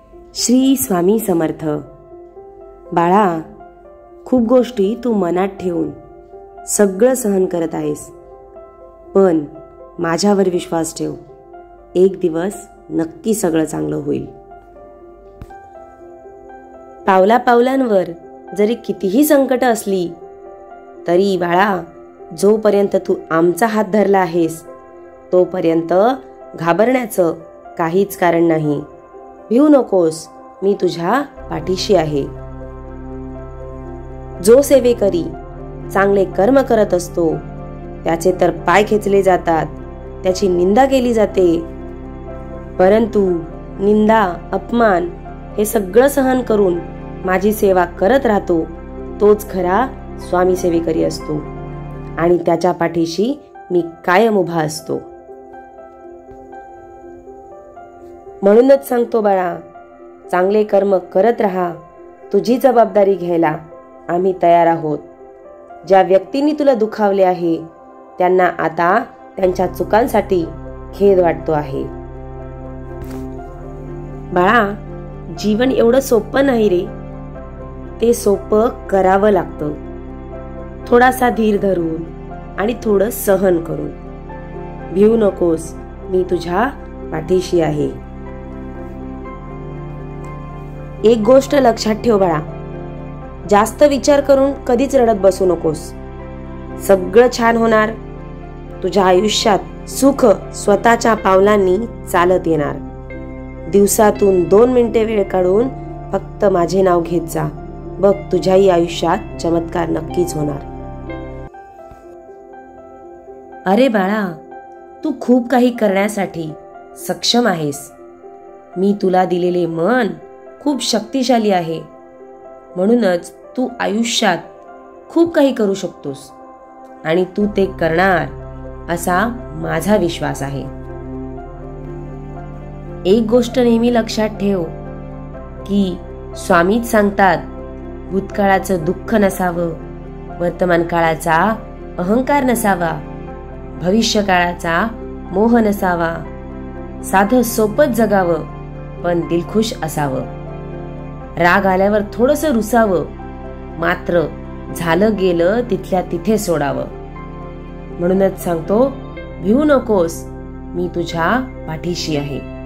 श्री स्वामी समर्थ. बाळा, खूप गोष्टी तू मनात ठेवून सगळं सहन करत आहेस, पण माझ्यावर विश्वास ठेव. एक दिवस नक्की सगळं चांगलं होईल. पावला पावलांवर जरी कितीही संकट असली तरी बाळा, जोपर्यंत तू आमचा हात धरला आहेस तोपर्यंत घाबरण्याचं काहीच कारण नाही. भिवू नकोस, मी तुझ्या पाठीशी आहे. जो सेवेकरी चांगले कर्म करत असतो त्याचे तर पाय खेचले जातात, त्याची निंदा केली जाते, परंतु निंदा अपमान हे सगळं सहन करून माझी सेवा करत राहतो तोच खरा स्वामी सेवेकरी असतो आणि त्याच्या पाठीशी मी कायम उभा असतो. म्हणूनच सांगतो बाळा, चांगले कर्म करत राहा. तुझी जबाबदारी घ्यायला आम्ही तयार आहोत. ज्या व्यक्तींनी तुला दुखावले आहे त्यांना आता त्यांच्या चुकांसाठी खेद वाटतो आहे. बाळा, जीवन एवढं सोपं नाही रे. ते सोपं करावं लागतं, थोडासा धीर धरून आणि थोडं सहन करून. भिवू नकोस, मी तुझ्या पाठीशी आहे. एक गोष्ट लक्षात ठेव बाळा, जास्त विचार करून कधीच रडत बसू नकोस. सगळं छान होणार. तुझ्या आयुष्यात सुख स्वतःच्या पावलांनी चालत येणार. दिवसातून 2 मिनिटे वेळ काढून फक्त माझे नाव घेत जा. बघ, तुझ्याही आयुष्यात चमत्कार नक्कीच होणार. अरे बाळा, तू खूप काही करण्यासाठी सक्षम आहेस. मी तुला दिलेले मन खूप शक्तिशाली आहे. म्हणूनच तू आयुष्यात खूप काही करू शकतोस आणि तू ते करणार असा माझा विश्वास आहे. एक गोष्ट नेहमी लक्षात ठेव की स्वामीच सांगतात, भूतकाळाचं दुःख नसावं, वर्तमान काळाचा अहंकार नसावा, भविष्य काळाचा मोह नसावा. साधं सोपंच जगावं पण दिलखुश असावं. राग आल्यावर थोडंसं रुसावं, मात्र झालं गेलं तिथल्या तिथे सोडावं. म्हणूनच सांगतो, भिवू नकोस, मी तुझ्या पाठीशी आहे.